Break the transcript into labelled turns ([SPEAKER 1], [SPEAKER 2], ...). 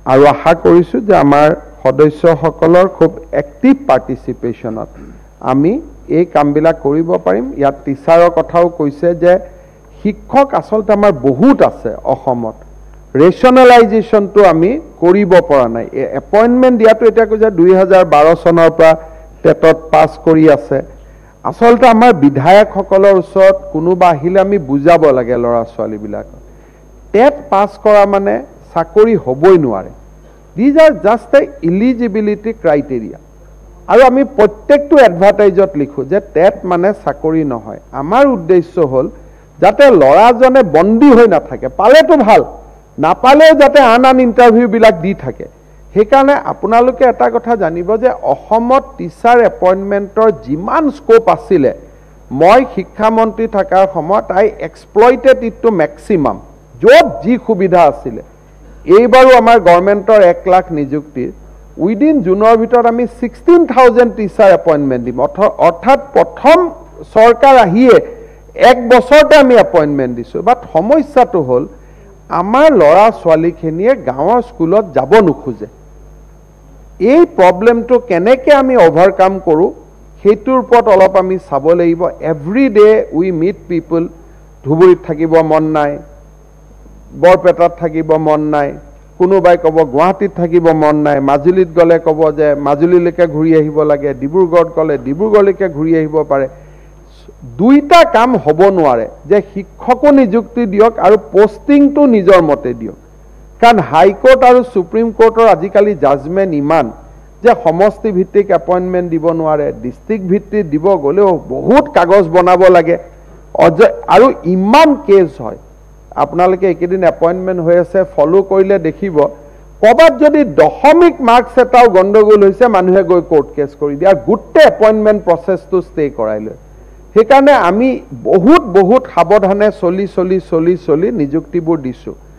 [SPEAKER 1] আৰু আশা কৰিছোঁ যে আমাৰ সদস্যসকলৰ খুব এক্টিভ পাৰ্টিচিপেশ্যনত আমি এই কামবিলাক কৰিব পাৰিম। ইয়াত টিচাৰৰ কথাও কৈছে যে শিক্ষক আচলতে আমাৰ বহুত আছে অসমত, ৰেচনেলাইজেশ্যনটো আমি কৰিব পৰা নাই। এপইণ্টমেণ্ট দিয়াটো এতিয়া কৈছে 2012 চনৰ পৰা টেটত পাছ কৰি আছে। আচলতে আমাৰ বিধায়কসকলৰ ওচৰত কোনোবা আহিলে আমি বুজাব লাগে ল'ৰা ছোৱালীবিলাকক, টেট পাছ কৰা মানে চাকৰি হ'বই নোৱাৰে। These are just a eligibility criteria. আৰু আমি প্ৰত্যেকটো এডভাৰটাইজত লিখোঁ যে টেট মানে চাকৰি নহয়। আমাৰ উদ্দেশ্য হ'ল যাতে ল'ৰাজনে বন্দী হৈ নাথাকে, পালেতো ভাল, নাপালেও যাতে আন ইণ্টাৰভিউবিলাক দি থাকে। সেইকাৰণে আপোনালোকে এটা কথা জানিব যে অসমত টিচাৰ এপইণ্টমেণ্টৰ যিমান স্ক'প আছিলে, মই শিক্ষামন্ত্ৰী থকাৰ সময়ত I exploited it to maximum. য'ত যি সুবিধা আছিলে, এইবাৰো আমাৰ গভৰ্ণমেণ্টৰ 1 লাখ নিযুক্তিৰ উইদিন জুনৰ ভিতৰত আমি 16,000 টিচাৰ এপইণ্টমেণ্ট দিম। অৰ্থাৎ প্ৰথম চৰকাৰ আহিয়ে 1 বছৰতে আমি এপইণ্টমেণ্ট দিছোঁ। বাট সমস্যাটো হ'ল আমাৰ ল'ৰা ছোৱালীখিনিয়ে গাঁৱৰ স্কুলত যাব নোখোজে। এই প্ৰব্লেমটো কেনেকৈ আমি অভাৰকাম কৰোঁ সেইটোৰ ওপৰত অলপ আমি চাব লাগিব। Every day we meet people, ধুবুৰীত থাকিব মন নাই, বৰপেটাত থাকিব মন নাই, কোনোবাই ক'ব গুৱাহাটীত থাকিব মন নাই, মাজুলীত গ'লে ক'ব যে মাজুলীলৈকে ঘূৰি আহিব লাগে, ডিব্ৰুগড়ত গ'লে ডিব্ৰুগড়লৈকে ঘূৰি আহিব পাৰে। দুইটা কাম হ'ব নোৱাৰে যে শিক্ষকো নিযুক্তি দিয়ক আৰু পষ্টিংটো নিজৰ মতে দিয়ক। কাৰণ হাইকোৰ্ট আৰু সুপ্ৰিম কোৰ্টৰ আজিকালি জাজমেণ্ট ইমান যে সমষ্টি ভিত্তিক এপইণ্টমেণ্ট দিব নোৱাৰে, ডিষ্ট্ৰিক্ট ভিত্তিত দিব গ'লেও বহুত কাগজ বনাব লাগে আৰু ইমান কেছ হয়। আপোনালোকে এইকেইদিন এপইণ্টমেণ্ট হৈ আছে, ফ'ল' কৰিলে দেখিব ক'ৰবাত যদি 0.5 মাৰ্কছ এটাও গণ্ডগোল হৈছে, মানুহে গৈ কোৰ্ট কেছ কৰি দিয়ে আৰু গোটেই এপইণ্টমেণ্ট প্ৰচেছটো ষ্টে কৰাই লয়। সেইকাৰণে আমি বহুত সাৱধানে চলি নিযুক্তিবোৰ দিছোঁ।